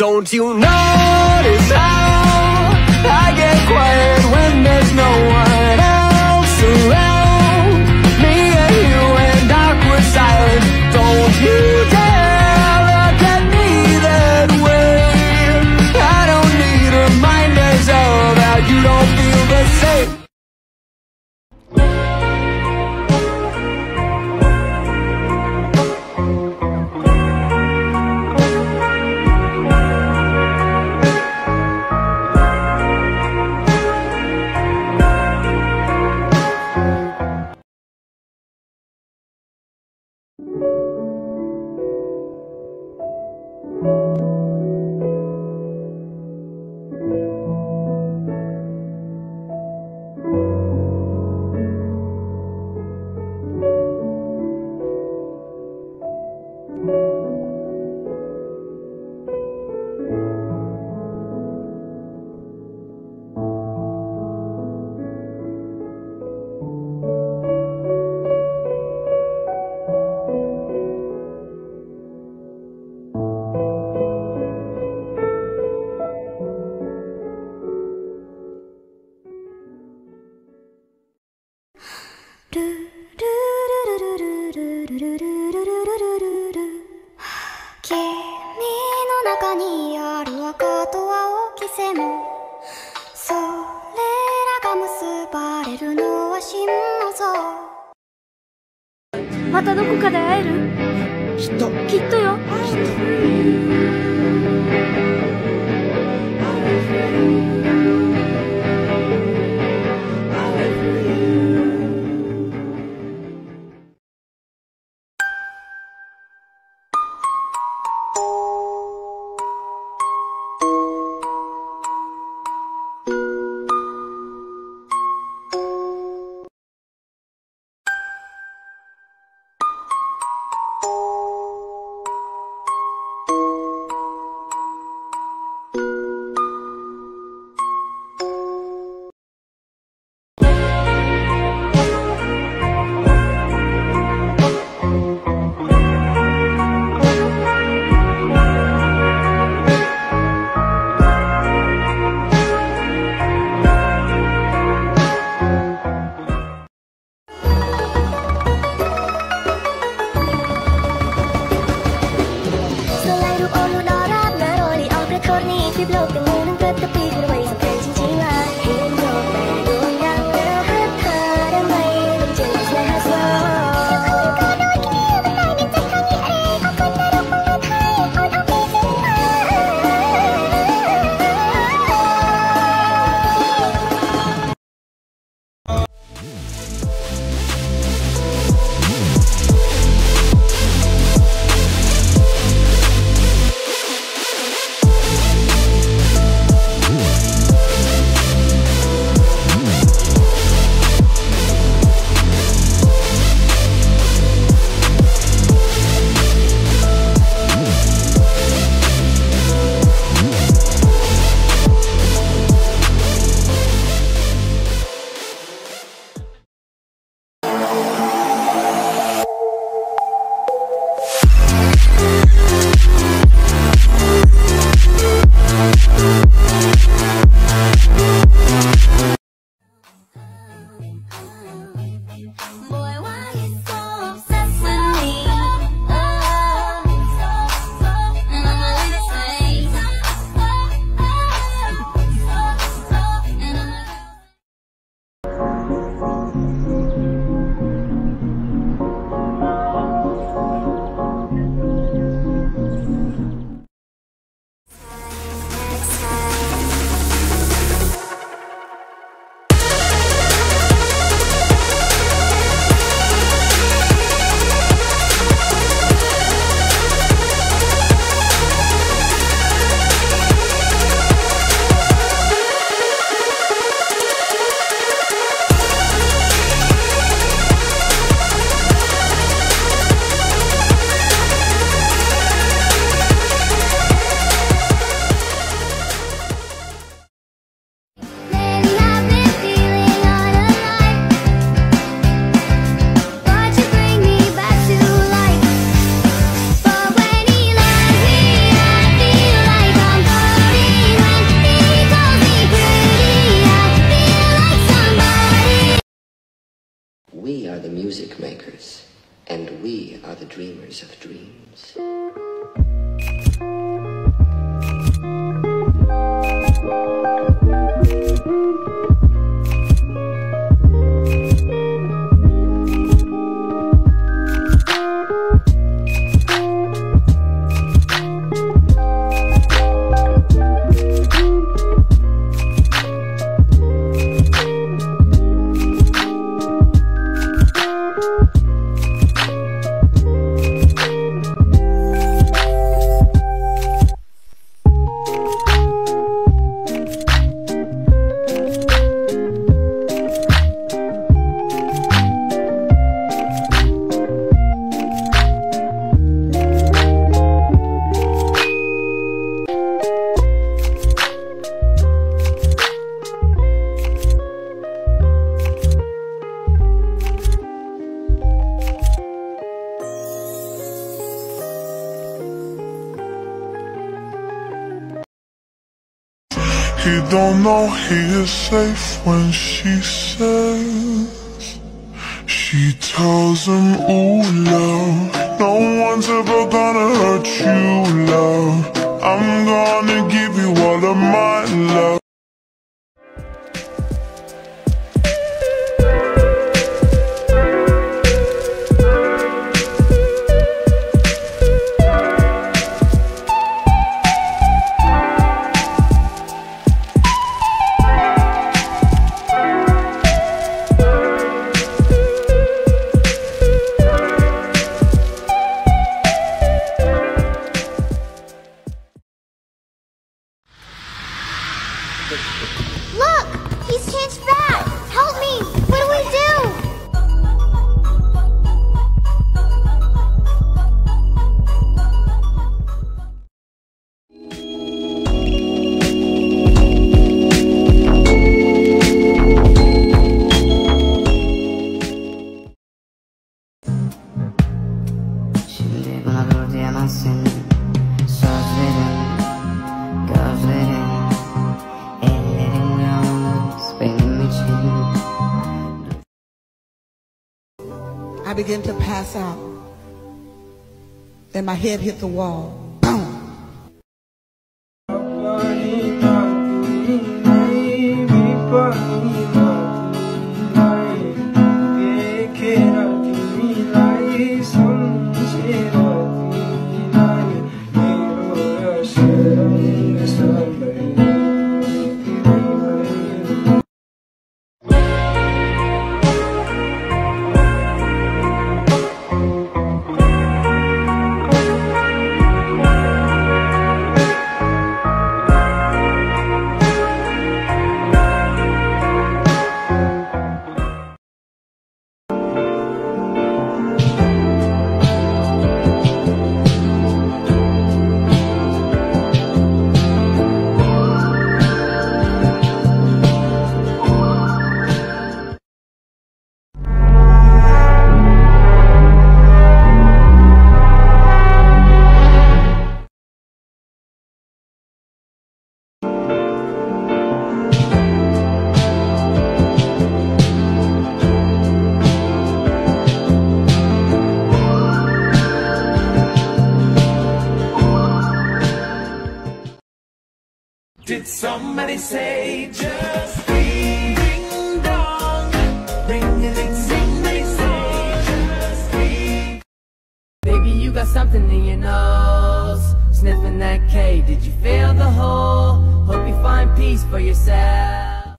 Don't you notice how I get quiet when there's no one else around? Me and you and awkward silence. Don't you dare look at me that way. I don't need reminders of how you don't feel the same. またどこかで会える？きっとよ。 music makers, and we are the dreamers of dreams. He don't know he is safe when she says, she tells him, ooh, love, no one's ever gonna hurt you, love. I'm gonna give you all of my love. Look! He's changed back! Help me! What do we do? Şimdi buna dur diyemezsin. Sözlerin, gözlerin, ellerin yalnız benim için. I began to pass out. Then my head hit the wall. Boom! Did somebody say just ding dong? Ring a ding, somebody say just ding. Baby, you got something in your nose, sniffing that K. Did you feel the hole? Hope you find peace for yourself.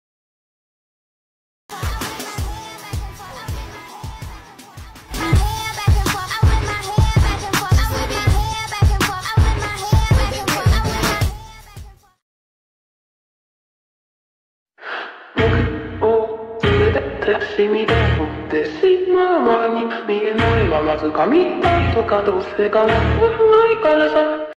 しみで持ってしまう前に見えないまま掴みたいとかどうせかなわないからさ